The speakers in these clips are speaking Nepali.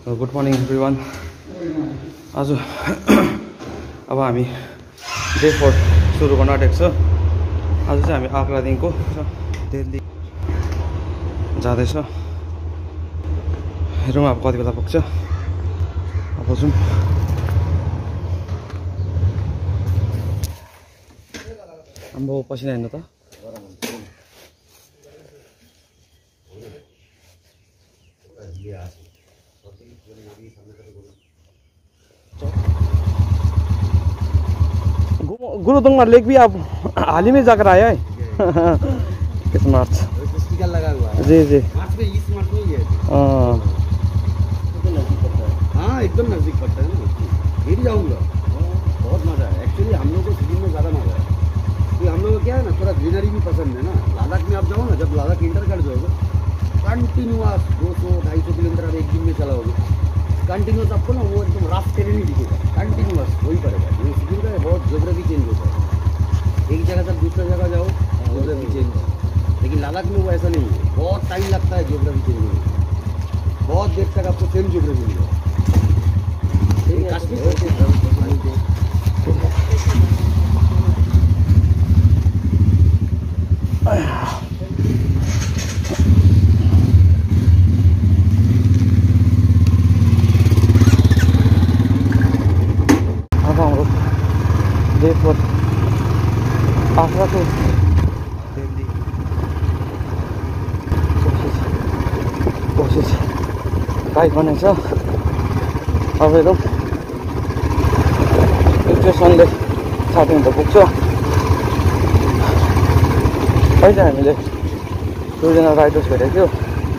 Good morning everyone. आज अब हामी डे 4 सुरु गर्न आँटेको छ। आज चाहिँ हामी आग्रादेखिको दिल्ली जाँदैछ। हेरौँ अब कति बेला पुग्छ। अब जाउँ। आम्बो पसिना हेर्नु त। गुरुदुंगा लेक भी आप हाल ही में जाकर आया है? Kiss March? स्टिकर लगा हुआ है। जी जी। मार्च में इस मार्च में ही है। हाँ एकदम नजदीक पड़ता है ना। फिर जाऊँगा। बहुत मजा है। एक्चुअली हम लोग को सिक्किम में ज़्यादा मजा है। क्योंकि हम लोग को क्या है ना, थोड़ा ग्रीनरी भी पसंद है ना। लद्दाख में आप जाओ ना, जब लद्दाख इंटर कर जाओगे कंटिन्यूअस 200-250 किलोमीटर आप एक दिन में चलाओगे। कंटिन्यूस आपको ना वो एकदम राफ्ट टेरेन ही दिखेगा। कंटिन्यूस वही पड़ेगा। ये सिक्किम का बहुत ज्योग्राफी चेंज होता है। एक जगह से दूसरी जगह जाओ ज्योग्राफी चेंज है। लेकिन लद्दाख में वो ऐसा नहीं है। बहुत टाइम लगता है ज्योग्राफी चेंज होने में। बहुत देर तक आपको सेम ज्योग्राफी मिलेगा। डे 4 आगरा को दिल्ली कोसिस बाइक बनाउँछ। अब हेरौँ स्टेसनले साथीहरू त पुग्छ। अहिले हामीले 2 जना राइडर्स भेटेको थियो।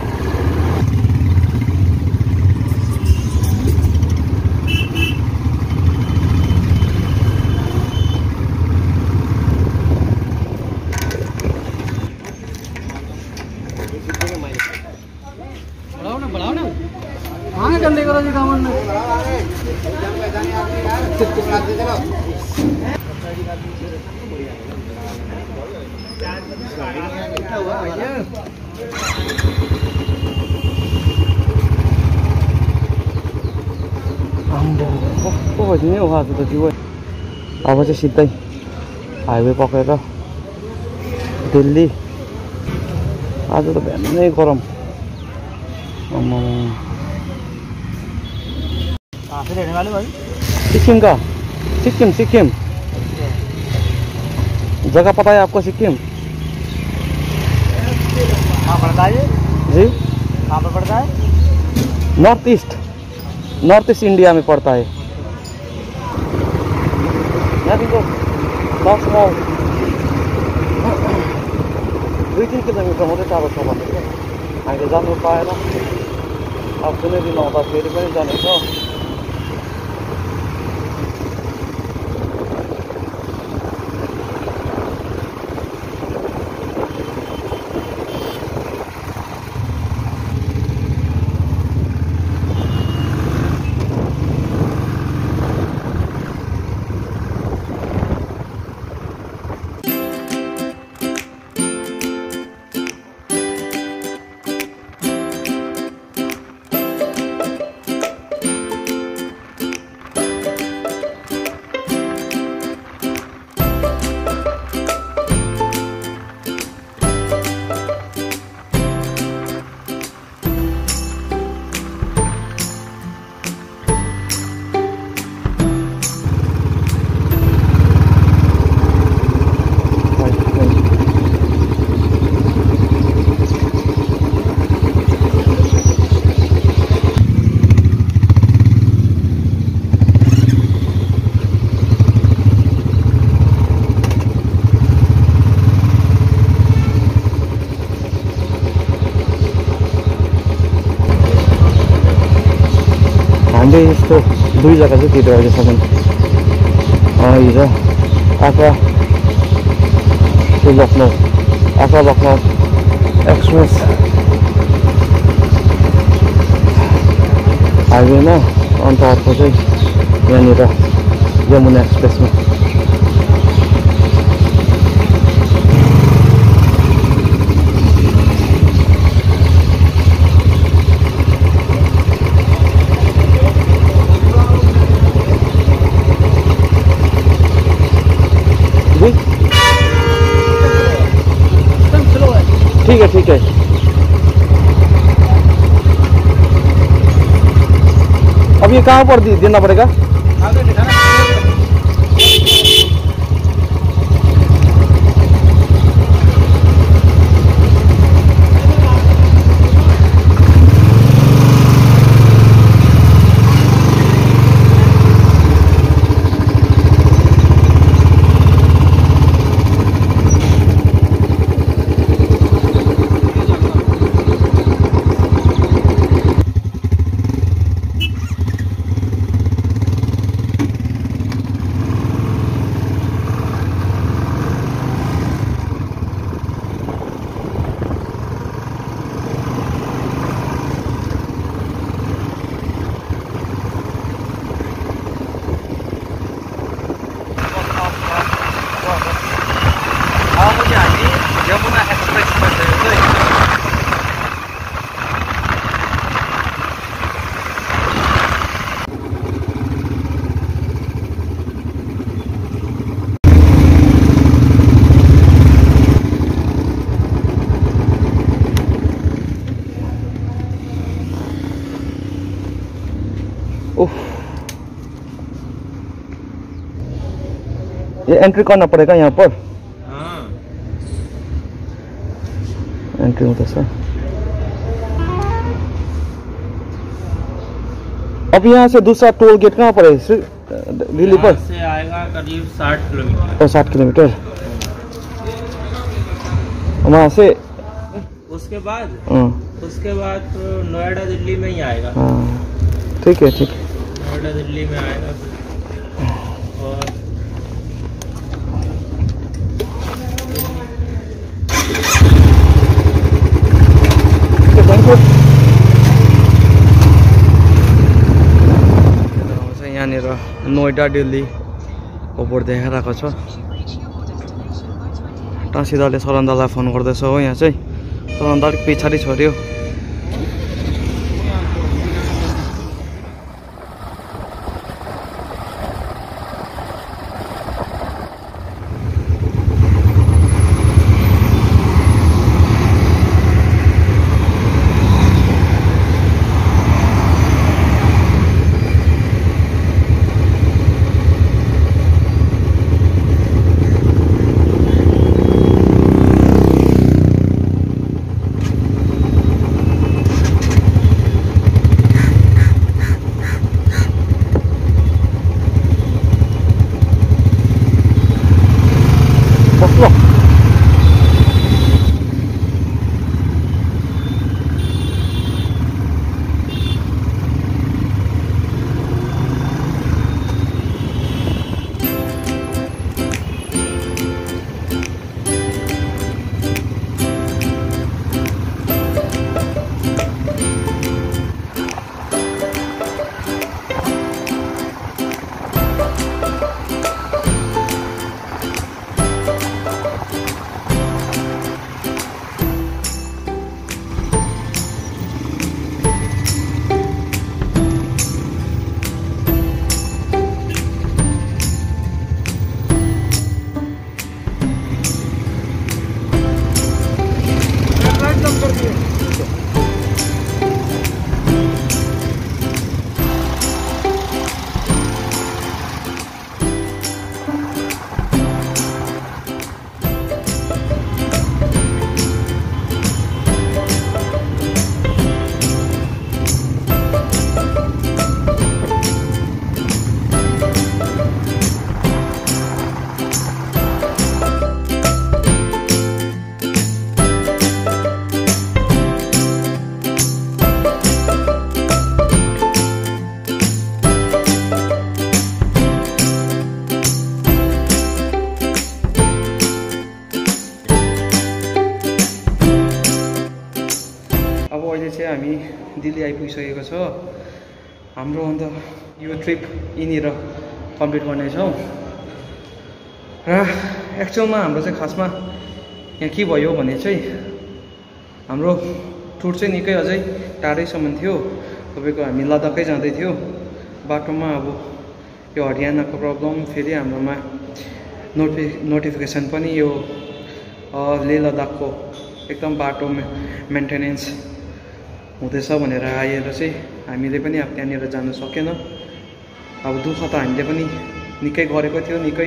को भइदिने हो आज त जिउ। अब चाहिँ सिधै हाइवे पक्रेर दिल्ली। आज त बिहानै गरम। सिक्किम का सिक्किम जगह पता है आपको? सिक्किम कहाँ पड़ता है जी? कहाँ पर पड़ता है? नॉर्थ ईस्ट इंडिया में पड़ता है। यहाँदेखिको 10 माइल 2-3 किलोमिटर मात्रै टाढो छ भन्दै थियो। हामीले जानु पाएन। अब कुनै दिन आउँदा फेरि पनि जानेछ। हामीले यस्तो 2 जग्गा चाहिँ तिर्यो अहिलेसम्म। हिजो आग्रा टु लखनऊ, आग्रा लखनऊ एक्सप्रेस हाइवेमा, अन्त अर्को चाहिँ यहाँनिर यमुना एक्सप्रेसमा। ठीक है। अब ये कहाँ पर देना पड़ेगा? आगे दिखाना। ये एंट्री करना पड़ेगा यहाँ पर। हाँ एंट्री होता सर। अब यहाँ से दूसरा टोल गेट कहाँ पर है दिल्ली पर? से आएगा करीब 60 किलोमीटर। 60 किलोमीटर वहाँ से। उसके बाद तो नोएडा दिल्ली में ही आएगा। हाँ ठीक है ठीक है। नोएडा दिल्ली में आएगा। और यहाँनिर नोएडा दिल्ली बोर्ड देखाइरहेको छ। टाँसिदाले सरन्दालाई फोन गर्दैछ हो। यहाँ चाहिँ सरन्दा अलिक पछाडि छोड्यो। हामी दिल्ली आइपुगिसकेको छ। हाम्रो अन्त यो ट्रिप यिनीर कम्प्लिट गर्नेछौँ र एक्चुअलमा हाम्रो चाहिँ खासमा यहाँ के भयो भने चाहिँ हाम्रो टुर चाहिँ निकै अझै टाढैसम्म थियो। तपाईको हामी लद्दाखै जाँदै थियो। बाटोमा अब यो हरियाणाको प्रब्लम, फेरि हाम्रोमा नोटिफिकेसन पनि यो लेह लद्दाखको एकदम बाटो मेन्टेनेन्स हुँदैछ भनेर आएर चाहिँ हामीले पनि अब त्यहाँनिर जानु सकेन। अब दुःख त हामीले पनि निकै गरेको थियो, निकै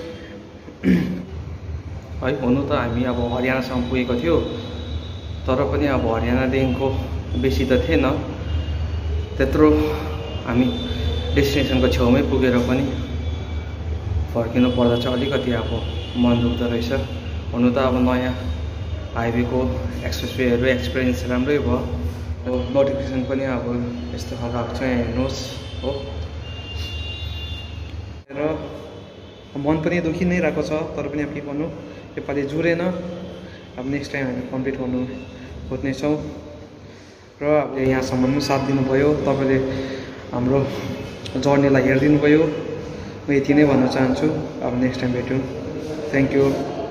है। हुनु त हामी अब हरियाणासम्म पुगेको थियो, तर पनि अब हरियाणादेखिको बेसी त थिएन त्यत्रो। हामी डेस्टिनेसनको छेउमै पुगेर पनि फर्किनु पर्दा चाहिँ अलिकति अब मन दुख्दो रहेछ। हुनु त अब नयाँ हाइवेको एक्सप्रेसवेहरू एक्सपिरियन्स राम्रै भयो। नोटिफिकेसन पनि अब यस्तो खालको आएको छ, हेर्नुहोस् हो। र मन पनि दुखी नै रहेको छ, तर पनि अब के गर्नु, योपालि जुरेन। अब नेक्स्ट टाइम हामी कम्प्लिट गर्नु खोज्नेछौँ। र अब यहाँसम्म पनि साथ दिनुभयो, तपाईँले हाम्रो जर्नीलाई हेरिदिनु भयो। म यति नै भन्न चाहन्छु। अब नेक्स्ट टाइम भेट्यौँ। Thank you.